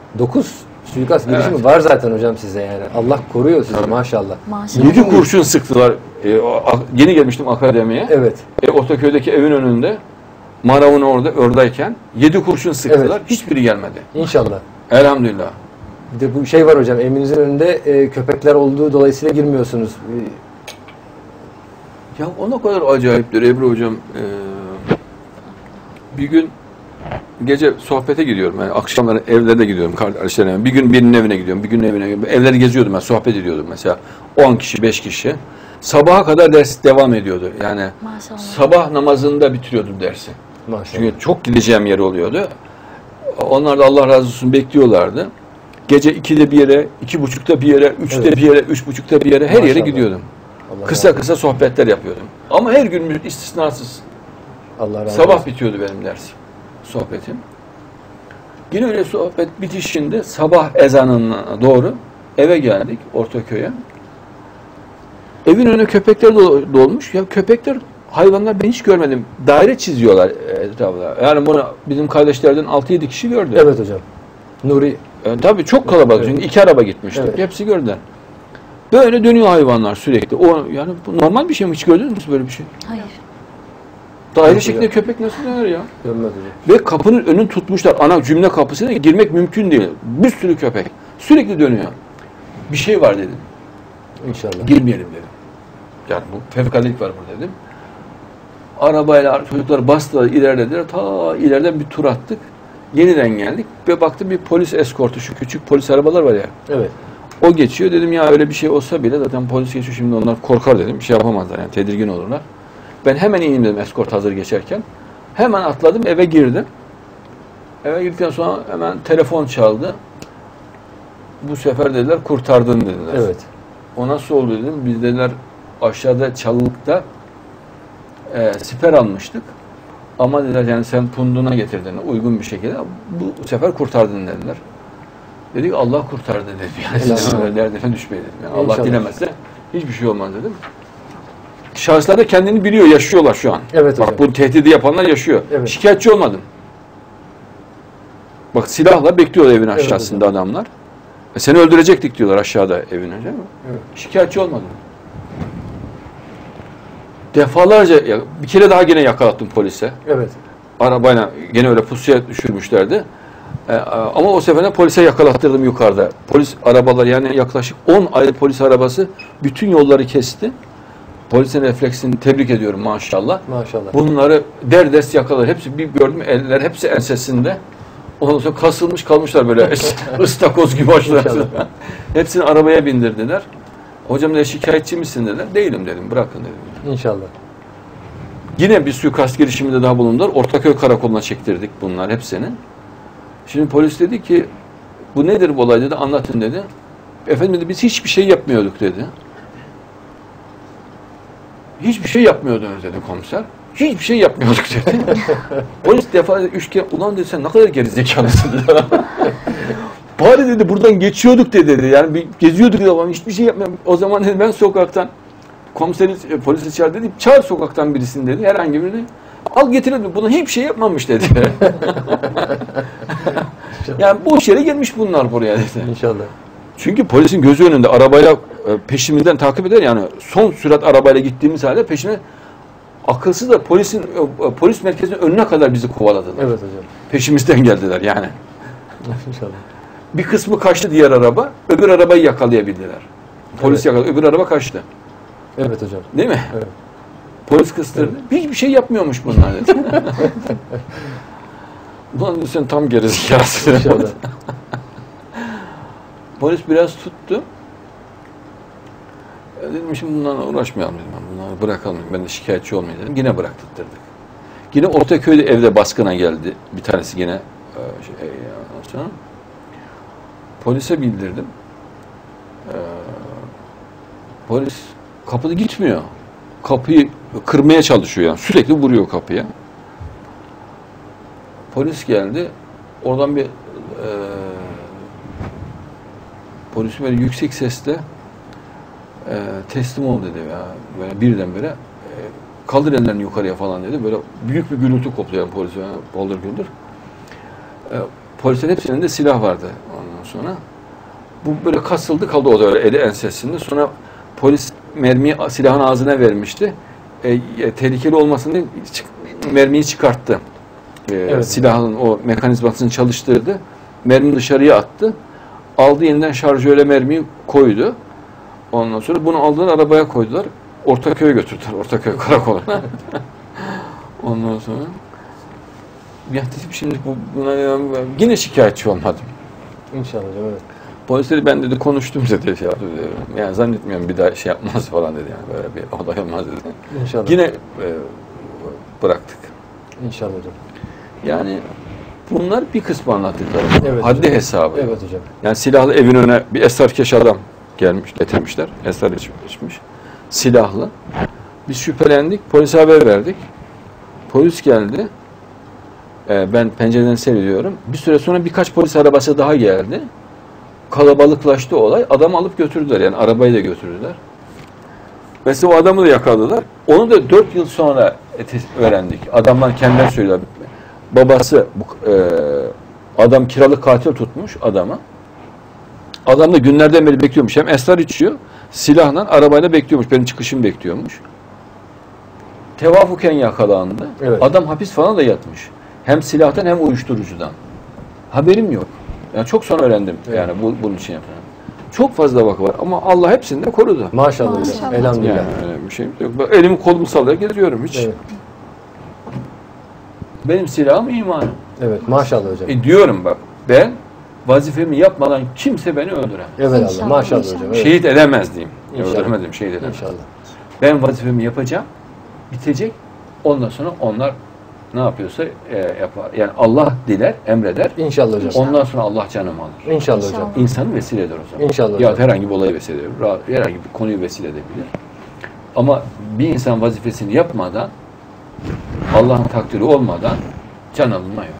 9 suikast girişimi var zaten hocam size yani. Allah koruyor sizi maşallah. Maşallah. 7 kurşun sıktılar. Yeni gelmiştim akademiye. Evet. Ortaköy'deki evin önünde Marav'ın oradayken 7 kurşun sıktılar. Evet. Hiçbiri gelmedi. İnşallah. Elhamdülillah. Bir de bu şey var hocam, evinizin önünde köpekler olduğu dolayısıyla girmiyorsunuz. Ya o ne kadar acayiptir Ebru hocam. Bir gün gece sohbete gidiyorum. Yani akşamları evlere gidiyorum kardeşlerime. Bir gün birinin evine gidiyorum, bir gün evine gidiyorum. Evleri geziyordum ben, sohbet ediyordum mesela. 10 kişi, 5 kişi. Sabaha kadar ders devam ediyordu. Yani Maşallah. sabah namazında bitiriyordum dersi. Maşallah. Çünkü çok gideceğim yer oluyordu. Onlar da Allah razı olsun bekliyorlardı. Gece 2'de bir yere, 2.30'da bir yere, 3'te Evet. bir yere, 3.30'da bir yere, her yere Maşallah. gidiyordum. Allah Kısa razı kısa sohbetler yapıyordum. Ama her gün istisnasız. Allah razı Sabah olsun. bitiyordu benim dersim, sohbetim. Yine öyle sohbet bitişinde sabah ezanına doğru eve geldik Ortaköy'e. Evin önüne köpekler dolmuş. Ya köpekler, hayvanlar ben hiç görmedim. Daire çiziyorlar etrafına. Yani bunu bizim kardeşlerden 6-7 kişi gördü. Evet hocam. Nuri. Tabii çok kalabalık. Evet. Çünkü 2 araba gitmişti. Evet. Hepsi gördüler. Böyle dönüyor hayvanlar sürekli. O yani bu normal bir şey mi? Hiç gördünüz mü böyle bir şey? Hayır. Daire Evet şeklinde hocam. köpek nasıl döner ya? Görmez hocam. Ve kapının önünü tutmuşlar. Ana cümle kapısına girmek mümkün değil. Bir sürü köpek. Sürekli dönüyor. Bir şey var dedim. İnşallah. Girmeyelim dedim. Yani bu fevkaladelik var burada dedim. Arabayla çocuklar bastılar, ilerlediler. Ta ileriden bir tur attık. Yeniden geldik ve baktım bir polis eskortu, şu küçük polis arabalar var ya. Evet. O geçiyor. Dedim ya öyle bir şey olsa bile zaten polis geçiyor, şimdi onlar korkar dedim. Bir şey yapamazlar yani, tedirgin olurlar. Ben hemen ineyim dedim eskort hazır geçerken. Hemen atladım, eve girdim. Eve girdikten sonra hemen telefon çaldı. Bu sefer dediler kurtardın dediler. Evet. O nasıl oldu dedim. Biz dediler aşağıda Çalılık'ta siper almıştık. Ama dediler yani sen punduna getirdin uygun bir şekilde. Bu sefer kurtardın dediler. Dedik Allah kurtardı dedim. Yani sen öyle derdine düşmeyin dedim. Yani Allah İnşallah. dilemezse hiçbir şey olmaz dedim. Şahıslar da kendini biliyor, yaşıyorlar şu an. Evet hocam. Bak bu tehdidi yapanlar yaşıyor. Evet. Şikayetçi olmadım. Bak silahla bekliyorlar evin aşağısında hocam. adamlar. Seni öldürecektik diyorlar aşağıda evin önce. Evet. Şikayetçi olmadım. Defalarca, bir kere daha gene yakalattım polise. Evet. Arabayla gene öyle pusuya düşürmüşlerdi. Ama o sefer polise yakalattırdım yukarıda. Polis arabalar yani yaklaşık 10 ayrı polis arabası bütün yolları kesti. Polisin refleksini tebrik ediyorum maşallah. Maşallah. Bunları derdest yakaladı. Hepsi bir gördüm eller hepsi ensesinde. Ondan sonra kasılmış kalmışlar böyle ıstakoz gibi başlar. Hepsini arabaya bindirdiler. Hocam da şikayetçi misin dediler. Değilim dedim. Bırakın dedim. İnşallah. Yine bir suikast girişiminde daha bulundular. Ortaköy karakoluna çektirdik bunlar hepsini. Şimdi polis dedi ki bu nedir bu olay dedi, anlatın dedi. Efendim dedi biz hiçbir şey yapmıyorduk dedi. Hiçbir şey yapmıyordunuz dedi komiser. Hiçbir şey yapmıyorduk dedi. Polis defa 3 kere ulan dedi sen ne kadar gerizekalısın dedi. Bari dedi buradan geçiyorduk dedi. Yani bir geziyorduk dedi ama hiçbir şey yapmıyorduk. O zaman dedi ben sokaktan komiseri polisi çağır dedi. Çağır sokaktan birisini dedi. Herhangi birini. Al getir dedi. Buna hiçbir şey yapmamış dedi. Yani boş yere gelmiş bunlar buraya dedi. İnşallah. Çünkü polisin gözü önünde arabayla peşimizden takip eder yani son sürat arabayla gittiğimiz halde peşine akılsız da polis merkezinin önüne kadar bizi kovaladılar. Evet hocam. Peşimizden geldiler yani. İnşallah. Bir kısmı kaçtı diğer araba, öbür arabayı yakalayabildiler. Polis yakaladı, öbür araba kaçtı. Evet hocam. Değil mi? Evet. Polis kıstırdı. Evet. Hiçbir şey yapmıyormuş bunlar dedi. Ulan sen tam gerizekalısın. İnşallah. Polis biraz tuttu. Dedim şimdi bunlarla uğraşmayalım dedim. Bunları bırakalım. Ben de şikayetçi olmayayım dedim. Yine bıraktırdık. Yine Ortaköy'de evde baskına geldi. Bir tanesi yine sonra polise bildirdim. Polis kapıda gitmiyor. Kapıyı kırmaya çalışıyor yani. Sürekli vuruyor kapıya. Polis geldi. Oradan bir polis böyle yüksek sesle teslim ol dedi ya. Böyle birdenbire kaldır ellerini yukarıya falan dedi. Böyle büyük bir gürültü koptu yani polis. Yani, boldur güldür. Polislerin hepsinin de silah vardı. Ondan sonra bu böyle kasıldı kaldı o da öyle eli ensesinde. Sonra polis mermiyi silahın ağzına vermişti. Tehlikeli olmasın diye mermiyi çıkarttı. Silahın o mekanizmasını çalıştırdı. Mermi dışarıya attı. Aldı yeniden şarjöre mermiyi koydu. Ondan sonra bunu aldılar arabaya koydular. Ortaköy'e götürdüler. Ortaköy karakoluna. Ondan sonra ya dedim şimdi buna yine şikayetçi olmadım. İnşallah hocam, evet. Polisleri ben dedi konuştum dedi. Yani zannetmiyorum bir daha şey yapmaz falan dedi. Yani böyle bir olay olmaz dedi. İnşallah. Yine bıraktık. İnşallah hocam. Yani bunlar bir kısmı anlattıklarım. Evet Haddi hocam. hesabı. Evet hocam. Yani silahlı evin önüne bir esrarkeş adam gelmiş, getirmişler. Esrar içmiş. Silahlı. Biz şüphelendik. Polise haber verdik. Polis geldi. Ben pencereden seyrediyorum. Bir süre sonra birkaç polis arabası daha geldi. Kalabalıklaştı olay. Adamı alıp götürdüler. Yani arabayı da götürdüler. Mesela o adamı da yakaladılar. Onu da 4 yıl sonra öğrendik. Adamlar kendileri söylüyorlar. Babası adam kiralık katil tutmuş adama. Adam da günlerden beri bekliyormuş. Hem esrar içiyor, silahla arabayla bekliyormuş. Benim çıkışımı bekliyormuş. Tevafuken yakalandı. Evet. Adam hapis falan da yatmış. Hem silahtan hem uyuşturucudan. Haberim yok. Yani çok sonra öğrendim. Evet. Yani bunun için yapılan. Çok fazla vaka var ama Allah hepsini de korudu. Maşallah hocam. Maşallah. Elhamdülillah. Yani öyle bir şey yok. Ben elimi kolumu sallayarak geziyorum hiç. Evet. Benim silahım imanım. Evet. Maşallah hocam. Diyorum bak ben vazifemi yapmadan kimse beni öldüremez. Evet İnşallah, Allah. Maşallah inşallah. hocam. Evet. Şehit edemez diyeyim. İnşallah. Öldüremedim, şehit edemez. İnşallah. Ben vazifemi yapacağım, bitecek. Ondan sonra onlar ne yapıyorsa yapar. Yani Allah diler, emreder. İnşallah hocam. Ondan sonra Allah canımı alır. İnşallah hocam. İnşallah. İnsanı vesile eder o zaman. İnşallah Ya hocam. herhangi bir olayı vesile eder. Herhangi bir konuyu vesile edebilir. Ama bir insan vazifesini yapmadan, Allah'ın takdiri olmadan can alınma yok.